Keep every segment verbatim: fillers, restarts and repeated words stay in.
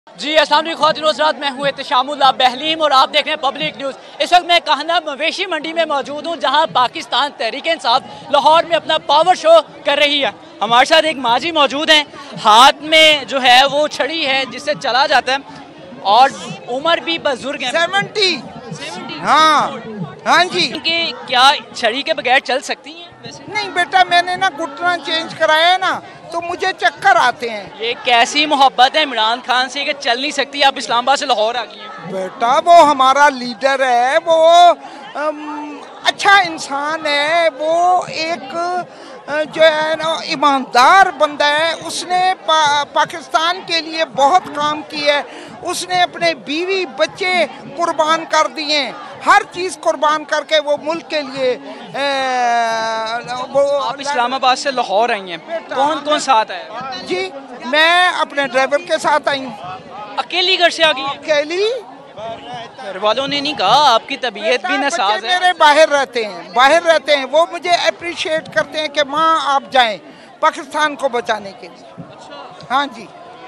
जी अस्सलाम वालेकुम ख़वातीन व हज़रात, मैं हूँ एहतिशामुल्लाह बहलीम और आप देख रहे हैं पब्लिक न्यूज़। इस वक्त मैं काहना मवेशी मंडी में मौजूद हूँ, जहाँ पाकिस्तान तहरीक इंसाफ लाहौर में अपना पावर शो कर रही है। हमारे साथ एक माजी मौजूद हैं, हाथ में जो है वो छड़ी है जिससे चला जाता है और उम्र भी बुजुर्ग है सेवेंटी हाँ हाँ जी। कि क्या छड़ी के बगैर चल सकती हैं? वैसे नहीं बेटा, मैंने ना घुटना चेंज कराया है ना, तो मुझे चक्कर आते हैं। ये कैसी मोहब्बत है इमरान खान से कि चल नहीं सकती, आप इस्लामाबाद से लाहौर आ गई हैं। बेटा वो हमारा लीडर है, वो अम, अच्छा इंसान है, वो एक जो है ना ईमानदार बंदा है। उसने पा, पाकिस्तान के लिए बहुत काम किया है। उसने अपने बीवी बच्चे कुर्बान कर दिए, हर चीज़ कुर्बान करके वो मुल्क के लिए ए, वो आप इस्लामाबाद से लाहौर आई हैं, कौन कौन साथ है? जी मैं अपने ड्राइवर के साथ आई हूँ। अकेली घर से आ गई हैं? अकेली। घर वालों ने नहीं कहा आपकी तबीयत भी नासाज है? मेरे बाहर रहते हैं बाहर रहते हैं वो मुझे अप्रिशिएट करते हैं कि माँ आप जाएं पाकिस्तान को बचाने के लिए। अच्छा। हाँ जी,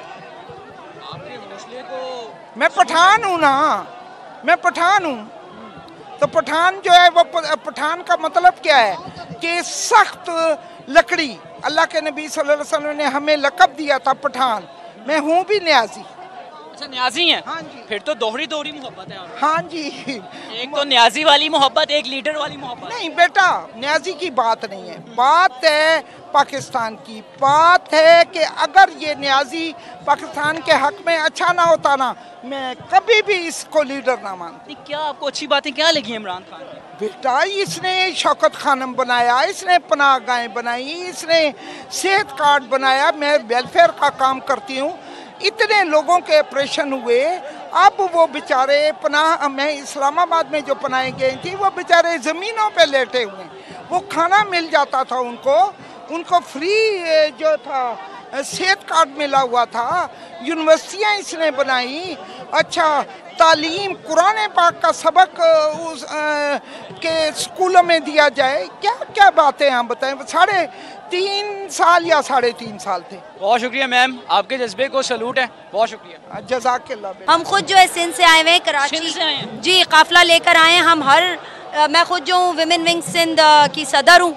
आपके हौसले को मैं पठान हूँ ना, मैं पठान हूँ। तो पठान जो है वो पठान का मतलब क्या है कि सख्त लकड़ी। अल्लाह के नबी सल्लल्लाहु अलैहि वसल्लम ने हमें लक़ब दिया था पठान। मैं हूँ भी न्याजी। अच्छा न्याजी हैं? हाँ जी। फिर तो दोहरी दोहरी मोहब्बत है आपकी। हाँ जी, एक तो न्याजी वाली मोहब्बत, एक लीडर वाली मोहब्बत। नहीं बेटा, न्याजी की बात नहीं है, बात है पाकिस्तान की। बात है कि अगर ये न्याजी पाकिस्तान के हक में अच्छा ना होता ना, मैं कभी भी इसको लीडर ना मानती। क्या आपको अच्छी बातें क्या लगी इमरान खान की? बेटा इसने शौकत खानम बनाया, इसने पनाह गाहें बनाई, इसने सेहत कार्ड बनाया। मैं वेलफेयर का काम करती हूँ। इतने लोगों के ऑपरेशन हुए, अब वो बेचारे पनाह, मैं इस्लामाबाद में जो पनाहें गई थी वो बेचारे ज़मीनों पे लेटे हुए। वो खाना मिल जाता था उनको, उनको फ्री जो था सेहत कार्ड मिला हुआ था। यूनिवर्सिटियाँ इसने बनाई। अच्छा तालीम, कुरान पाक का सबक उस आ, के स्कूलों में दिया जाए। क्या क्या बातें हम बताएं। साढ़े तीन साल या साढ़े तीन साल थे। बहुत शुक्रिया मैम, आपके जज्बे को सलूट है, बहुत शुक्रिया। जज़ाकल्लाह। हम खुद जो है सिंध से आए हुए हैं, कराची सिंध से आए हैं? जी, काफिला लेकर आए हैं हम। हर आ, मैं खुद जो हूँ विमेन विंग सिंध की सदर हूँ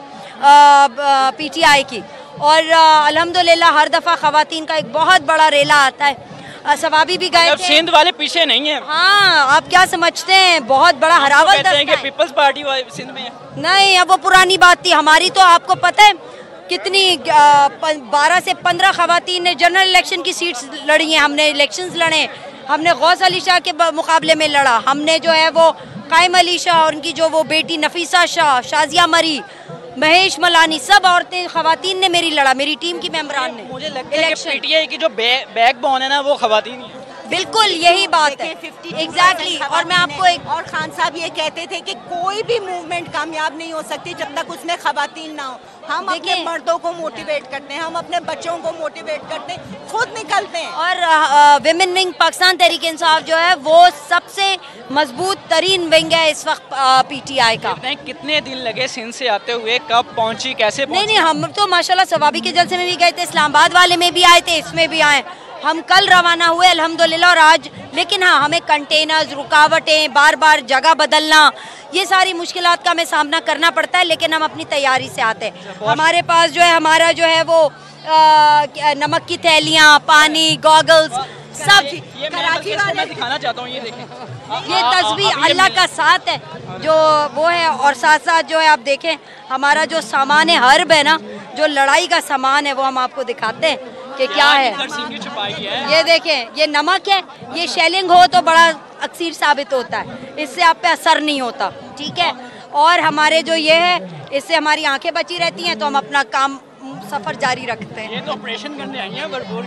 पीटीआई की, और अल्हम्दुलिल्लाह हर दफ़ा ख़वातीन का एक बहुत बड़ा रेला आता है। सवाबी भी गए थे। सिंध वाले पीछे नहीं है। हाँ, आप क्या समझते हैं, बहुत बड़ा हरावल कहते हैं कि पीपल्स पार्टी सिंध में है। नहीं, अब वो पुरानी बात थी हमारी। तो आपको पता है कितनी बारह से पंद्रह खवातीन ने जनरल इलेक्शन की सीट्स लड़ी हैं। हमने इलेक्शंस लड़े, हमने गौस अली शाह के मुकाबले में लड़ा, हमने जो है वो कायम अली शाह और उनकी जो वो बेटी नफीसा शाह, शाजिया मरी, महेश मलानी, सब औरतें खवातीन ने मेरी लड़ा, मेरी टीम की मेंबरान ने। मुझे लगता है कि पीटीआई की जो बैक बोन है ना वो खवातीन ही है। बिल्कुल यही बात है, एग्जैक्टली। और मैं आपको एक और खान साहब ये कहते थे कि कोई भी मूवमेंट कामयाब नहीं हो सकती जब तक उसमें खवातीन ना हो। हम अपने मर्दों को मोटिवेट करते हैं, हम अपने बच्चों को मोटिवेट करते हैं, खुद निकलते हैं। और विमेन विंग पाकिस्तान तहरीक इंसाफ जो है वो सबसे मजबूत तरीन विंग है इस वक्त पीटीआई का। कितने दिन लगे सिंध से आते हुए, कब पहुंची, कैसे पहुंची? नहीं नहीं, हम तो माशाल्लाह सवाबी के जलसे में भी गए थे, इस्लामाबाद वाले में भी आए थे, इसमें भी आए। हम कल रवाना हुए अल्हम्दुलिल्लाह, और आज लेकिन हाँ हमें कंटेनर्स, रुकावटें, बार बार जगह बदलना, ये सारी मुश्किलात का हमें सामना करना पड़ता है, लेकिन हम अपनी तैयारी से आते हैं। हमारे पास जो है हमारा जो है वो आ, नमक की थैलियाँ, पानी, गॉगल्स, सब। ये कराची वाले मैं दिखाना चाहता हूँ, ये देखें, ये तस्वीर अल्लाह का साथ है जो वो है। और साथ साथ जो है आप देखें हमारा जो सामान है, हर्ब है ना, जो लड़ाई का सामान है, वो हम आपको दिखाते हैं कि क्या है। ये देखें, ये नमक है, ये शेलिंग हो तो बड़ा अक्सीर साबित होता है, इससे आप पे असर नहीं होता, ठीक है। और हमारे जो ये है, इससे हमारी आंखें बची रहती हैं, तो हम अपना काम सफर जारी रखते हैं। ये तो ऑपरेशन करने आई हैं भरपूर।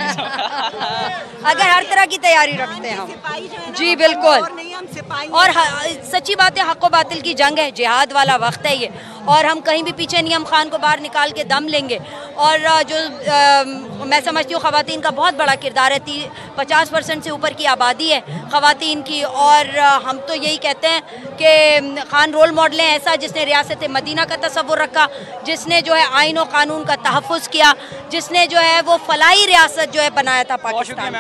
अगर हर तरह की तैयारी रखते हैं हम। जी बिल्कुल। और सच्ची बात है, हक़ व बातिल की जंग है, जिहाद वाला वक्त है ये, और हम कहीं भी पीछे नहीं। हम खान को बाहर निकाल के दम लेंगे। और जो आ, मैं समझती हूँ ख़वातीन का बहुत बड़ा किरदार है। ती पचास परसेंट से ऊपर की आबादी है ख़वातीन की, और हम तो यही कहते हैं कि खान रोल मॉडल है ऐसा जिसने रियासत मदीना का तसव्वुर रखा, जिसने जो है आइन और कानून का तहफ़्फ़ुज़ किया, जिसने जो है वो फलाही रियासत जो है बनाया था पाकिस्तान।